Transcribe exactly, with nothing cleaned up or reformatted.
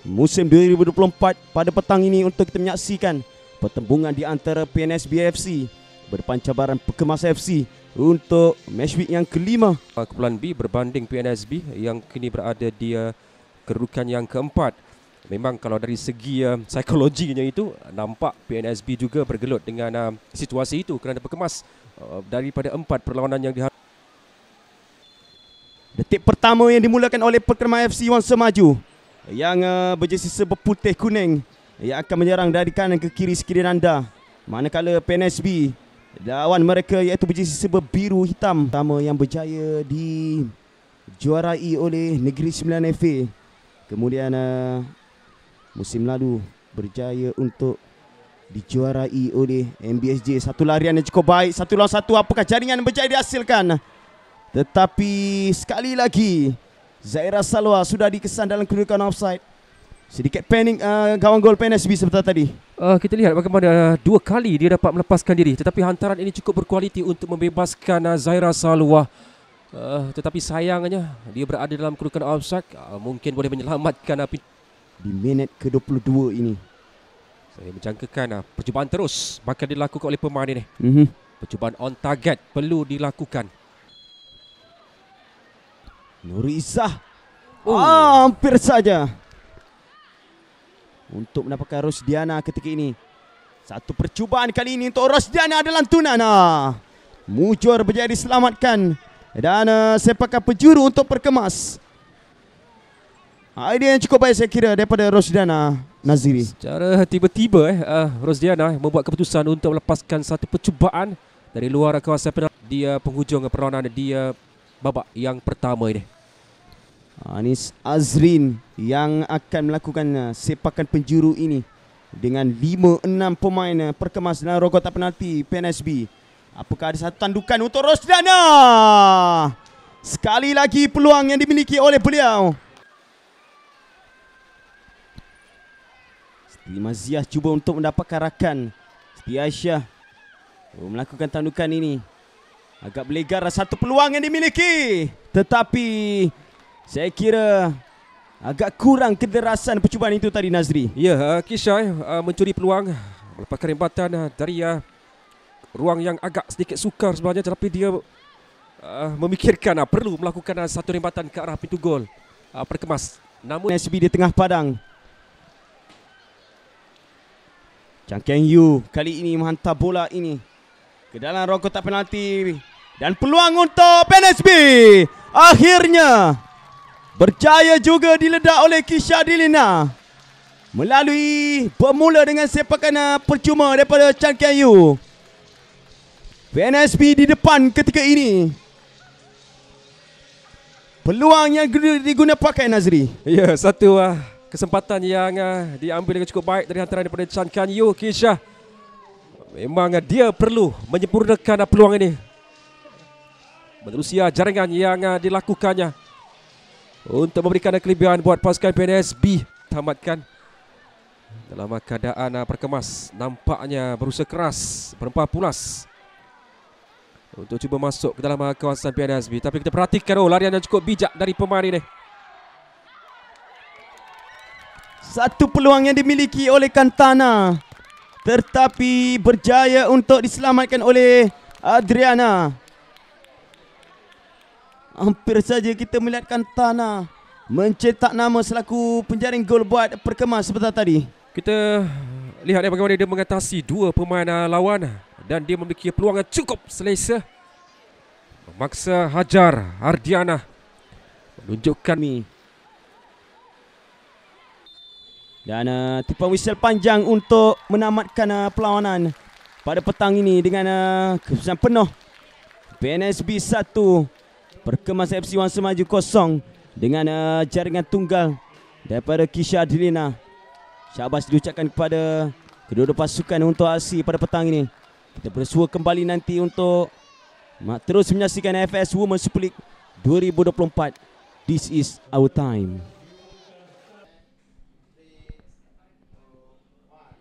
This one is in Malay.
musim dua ribu dua puluh empat pada petang ini untuk kita menyaksikan pertembungan di antara P N S B F C berdepan cabaran Perkemas F C untuk match week yang kelima. Kumpulan B berbanding P N S B yang kini berada di uh, kedudukan yang keempat. Memang kalau dari segi uh, psikologinya itu nampak P N S B juga bergelut dengan uh, situasi itu kerana Perkemas uh, daripada empat perlawanan yang dihadapi. Detik pertama yang dimulakan oleh Perkemas F C Wangsa Maju yang uh, berjersey serba putih kuning yang akan menyerang dari kanan ke kiri sekiranya anda. Manakala P N S B lawan mereka iaitu berjersey serba biru hitam pertama yang berjaya dijuarai oleh Negeri Sembilan F A. Kemudian uh, musim lalu berjaya untuk dijuarai oleh M B S J. Satu larian yang cukup baik, satu lawan satu. Apakah jaringan yang berjaya dihasilkan? Tetapi sekali lagi Zaira Salwa sudah dikesan dalam kedudukan offside. Sedikit panik uh, kawan gol P N S B seperti tadi. Uh, kita lihat bagaimana dua kali dia dapat melepaskan diri, tetapi hantaran ini cukup berkualiti untuk membebaskan uh, Zaira Salwa. Uh, tetapi sayangnya dia berada dalam kedudukan offside. Uh, mungkin boleh menyelamatkan uh, di minit ke dua puluh dua ini. Saya menjangkakan uh, percubaan terus bakal dilakukan oleh pemain ini. Mm-hmm. Percubaan on target perlu dilakukan. Nurizah oh. ah, hampir saja untuk mendapatkan Rosdiana ketika ini. Satu percubaan kali ini untuk Rosdiana adalah lantunan. Ah. Mujur berjaya diselamatkan dan uh, sepakan penjuru untuk Perkemas. Idea yang cukup baik saya kira daripada Rosdiana Naziri. Secara tiba-tiba eh, uh, Rosdiana membuat keputusan untuk melepaskan satu percubaan dari luar kawasan penalti. Dia penghujung perlawanan dia babak yang pertama ini. Anis Azrin yang akan melakukan sepakan penjuru ini dengan lima enam pemain Perkemas dalam rogotan penalti P N S B. Apakah ada satu tandukan untuk Rosdiana? Sekali lagi peluang yang dimiliki oleh beliau. Siti Maziah cuba untuk mendapatkan rakan. Siti Aisyah melakukan tandukan ini. Agak berlegar satu peluang yang dimiliki. Tetapi saya kira agak kurang kederasan percubaan itu tadi Nazri. Ya, uh, Kisha uh, mencuri peluang melepaskan rembatan uh, dari uh, ruang yang agak sedikit sukar sebenarnya, tetapi dia uh, memikirkan uh, perlu melakukan uh, satu rembatan ke arah pintu gol uh, Perkemas. Namun S B di tengah padang. Chang Keng Yu kali ini menghantar bola ini ke dalam ruang kotak penalti dan peluang untuk P N S B akhirnya berjaya juga diledak oleh Kisha Dilina melalui bermula dengan sepakan percuma daripada Chan Kian Yu. P N S B di depan ketika ini. Peluang yang diguna pakai Nazri. Ya, satu uh, kesempatan yang uh, diambil dengan cukup baik dari hantaran daripada Chan Kian Yu. Kisha memang uh, dia perlu menyempurnakan uh, peluang ini menerusi uh, jaringan yang uh, dilakukannya untuk memberikan kelebihan buat pasukan P N S B. Tamatkan dalam keadaan uh, Perkemas nampaknya berusaha keras berempah pulas untuk cuba masuk ke dalam uh, kawasan P N S B. Tapi kita perhatikan oh larian yang cukup bijak dari pemain ini. Satu peluang yang dimiliki oleh Kantana tetapi berjaya untuk diselamatkan oleh Adriana. Hampir saja kita melihat Kantana mencetak nama selaku penjaring gol buat Perkemas seperti tadi. Kita lihat bagaimana dia mengatasi dua pemain lawan dan dia memiliki peluang yang cukup selesa. Memaksa hajar Ardiana menunjukkan ni. Dan uh, tipuan whistle panjang untuk menamatkan uh, perlawanan pada petang ini dengan uh, keputusan penuh. P N S B satu, Perkemas F C Wangsa Maju kosong dengan uh, jaringan tunggal daripada Kisha Dilina. Syabas diucapkan kepada kedua-dua pasukan untuk aksi pada petang ini. Kita bersua kembali nanti untuk terus menyaksikan F S Women's Super League dua ribu dua puluh empat. This is our time.